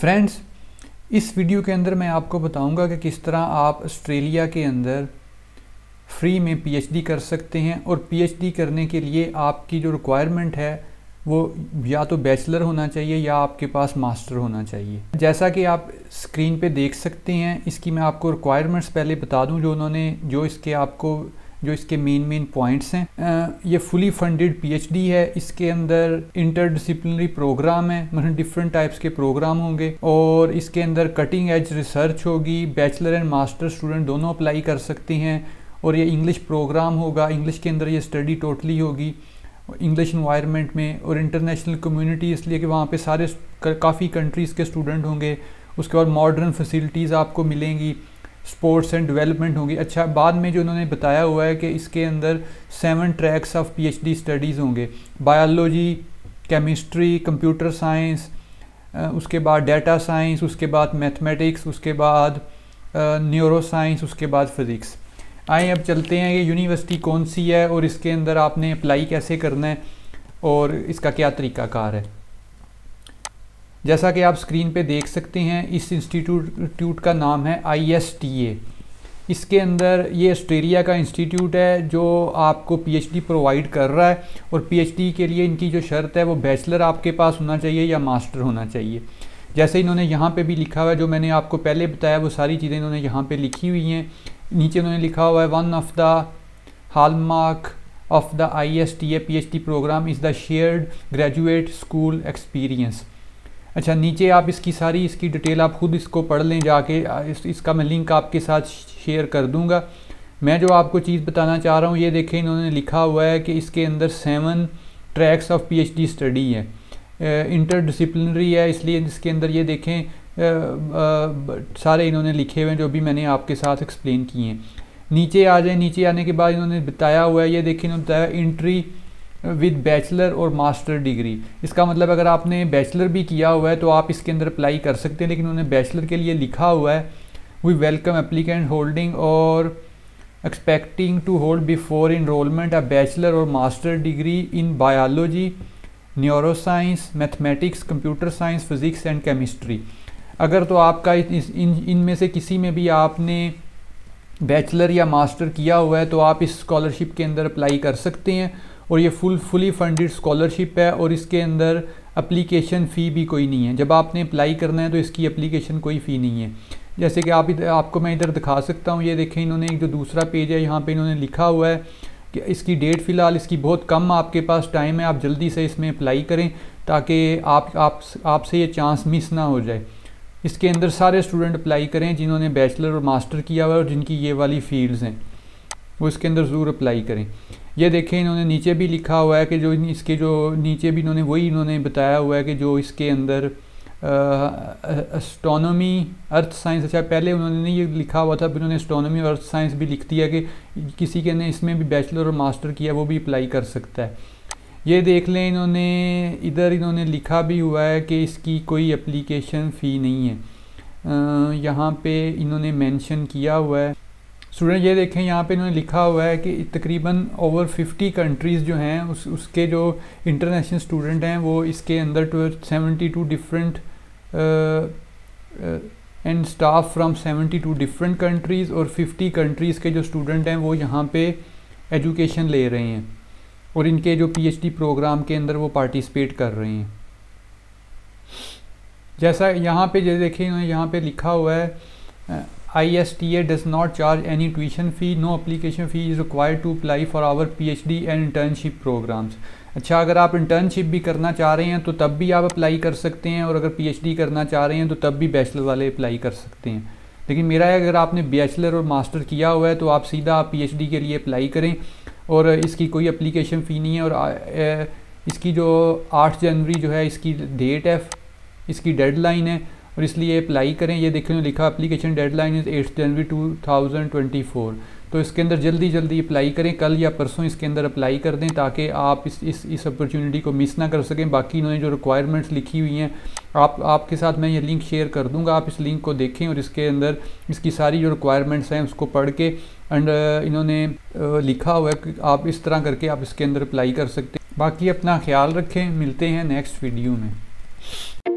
Friends, इस video के अंदर मैं आपको बताऊंगा कि किस तरह आप ऑस्ट्रेलिया के अंदर फ्री में पीएचडी कर सकते हैं। और पीएचडी करने के लिए आपकी जो रिक्वायरमेंट है वो या तो बैचलर होना चाहिए या आपके पास मास्टर होना चाहिए। जैसा कि आप स्क्रीन पे देख सकते हैं, इसकी मैं आपको रिक्वायरमेंट्स पहले बता दूं जो इसके मेन पॉइंट्स हैं। ये फुली फंडेड पीएचडी है। इसके अंदर इंटरडिसिप्लिनरी प्रोग्राम है, मतलब डिफरेंट टाइप्स के प्रोग्राम होंगे और इसके अंदर कटिंग एज रिसर्च होगी। बैचलर एंड मास्टर स्टूडेंट दोनों अप्लाई कर सकते हैं। और ये इंग्लिश प्रोग्राम होगा, इंग्लिश के अंदर ये स्टडी टोटली होगी इंग्लिश इन्वायरमेंट में। और इंटरनेशनल कम्युनिटी इसलिए कि वहाँ पे सारे काफ़ी कंट्रीज़ के स्टूडेंट होंगे। उसके बाद मॉडर्न फैसिलिटीज़ आपको मिलेंगी, स्पोर्ट्स एंड डेवलपमेंट होगी। अच्छा, बाद में जो उन्होंने बताया हुआ है कि इसके अंदर 7 ट्रैक्स ऑफ पीएचडी स्टडीज़ होंगे। बायोलॉजी, केमिस्ट्री, कंप्यूटर साइंस, उसके बाद डाटा साइंस, उसके बाद मैथमेटिक्स, उसके बाद न्यूरो साइंस, उसके बाद फिज़िक्स। आइए अब चलते हैं कि यूनिवर्सिटी कौन सी है और इसके अंदर आपने अप्लाई कैसे करना है और इसका क्या तरीक़ाकार है। जैसा कि आप स्क्रीन पे देख सकते हैं, इस इंस्टीट्यूट का नाम है ISTA। इसके अंदर ये ऑस्ट्रेलिया का इंस्टीट्यूट है जो आपको पीएचडी प्रोवाइड कर रहा है। और पीएचडी के लिए इनकी जो शर्त है वो बैचलर आपके पास होना चाहिए या मास्टर होना चाहिए। जैसे इन्होंने यहाँ पे भी लिखा हुआ है, जो मैंने आपको पहले बताया वो सारी चीज़ें इन्होंने यहाँ पे लिखी हुई हैं। नीचे उन्होंने लिखा हुआ है 1 of the hallmark of the ISTA PhD program is the shared graduate school experience. अच्छा, नीचे आप इसकी डिटेल आप खुद इसको पढ़ लें जाके। इसका मैं लिंक आपके साथ शेयर कर दूंगा। मैं जो आपको चीज़ बताना चाह रहा हूँ, ये देखें इन्होंने लिखा हुआ है कि इसके अंदर 7 ट्रैक्स ऑफ पीएचडी स्टडी है। इंटरडिसिप्लिनरी है, इसलिए इसके अंदर ये देखें सारे इन्होंने लिखे हुए हैं जो भी मैंने आपके साथ एक्सप्लेन किए हैं। नीचे आ जाए, नीचे आने के बाद इन्होंने बताया हुआ है, ये देखिए इन्होंने बताया एंट्री विद बैचलर और मास्टर डिग्री। इसका मतलब अगर आपने बैचलर भी किया हुआ है तो आप इसके अंदर अप्लाई कर सकते हैं। लेकिन उन्होंने बैचलर के लिए लिखा हुआ है वी वेलकम एप्लीकेंट होल्डिंग और expecting to hold before enrolment a bachelor और master degree in biology, neuroscience, mathematics, computer science, physics and chemistry. अगर तो आपका इनमें से किसी में भी आपने बैचलर या मास्टर किया हुआ है तो आप इस स्कॉलरशिप के अंदर अप्लाई कर सकते हैं। और ये फुली फंडेड स्कॉलरशिप है और इसके अंदर एप्लीकेशन फ़ी भी कोई नहीं है। जब आपने अप्लाई करना है तो इसकी एप्लीकेशन कोई फ़ी नहीं है। जैसे कि आपको मैं इधर दिखा सकता हूँ, ये देखें इन्होंने एक जो दूसरा पेज है यहाँ पे इन्होंने लिखा हुआ है कि इसकी डेट फ़िलहाल इसकी बहुत कम आपके पास टाइम है, आप जल्दी से इसमें अप्लाई करें ताकि आपसे ये चांस मिस ना हो जाए। इसके अंदर सारे स्टूडेंट अप्लाई करें जिन्होंने बैचलर और मास्टर किया हुआ है और जिनकी ये वाली फील्ड्स हैं, वो इसके अंदर ज़रूर अप्लाई करें। ये देखें इन्होंने नीचे भी लिखा हुआ है कि जो इसके जो नीचे भी इन्होंने बताया हुआ है कि जो इसके अंदर एस्ट्रोनॉमी, अर्थ साइंस। अच्छा, पहले उन्होंने ये लिखा हुआ था, फिर उन्होंने एस्ट्रोनॉमी और अर्थ साइंस भी लिख दिया कि किसी के ने इसमें भी बैचलर और मास्टर किया वो भी अप्लाई कर सकता है। ये देख लें, इन्होंने लिखा भी हुआ है कि इसकी कोई एप्लीकेशन फ़ी नहीं है। यहाँ पे इन्होंने मेंशन किया हुआ है। स्टूडेंट ये देखें यहाँ पे इन्होंने लिखा हुआ है कि तकरीबन ओवर 50 कंट्रीज़ जो हैं उसके जो इंटरनेशनल स्टूडेंट हैं वो इसके अंदर 72 different and staff from 72 different countries और 50 कंट्रीज़ के जो स्टूडेंट हैं वो यहाँ पे एजुकेशन ले रहे हैं और इनके जो पीएचडी प्रोग्राम के अंदर वो पार्टिसिपेट कर रहे हैं। जैसा यहाँ पे जो देखें इन्होंने यहाँ पे लिखा हुआ है ISTA does not charge any tuition fee, no application fee is required to apply for our PhD and internship programs। अच्छा, अगर आप इंटर्नशिप भी करना चाह रहे हैं तो तब भी आप अप्लाई कर सकते हैं और अगर पीएचडी करना चाह रहे हैं तो तब भी बैचलर वाले अप्लाई कर सकते हैं। लेकिन मेरा है अगर आपने बैचलर और मास्टर किया हुआ है तो आप सीधा पीएचडी के लिए अप्लाई करें और इसकी कोई एप्लीकेशन फ़ी नहीं है। और इसकी जो 8 जनवरी जो है इसकी डेट है, इसकी डेडलाइन है और इसलिए अप्लाई करें। ये देखने लिखा एप्लीकेशन डेडलाइन इज़ 8 जनवरी 2024। तो इसके अंदर जल्दी अप्लाई करें, कल या परसों इसके अंदर अप्लाई कर दें ताकि आप इस अपॉर्चुनिटी को मिस ना कर सकें। बाकी इन्होंने जो रिक्वायरमेंट्स लिखी हुई हैं आपके साथ मैं ये लिंक शेयर कर दूंगा, आप इस लिंक को देखें और इसके अंदर इसकी सारी जो रिक्वायरमेंट्स हैं उसको पढ़ के एंड इन्होंने लिखा हुआ है कि आप इस तरह करके आप इसके अंदर अप्लाई कर सकते हैं। बाकी अपना ख्याल रखें, मिलते हैं नेक्स्ट वीडियो में।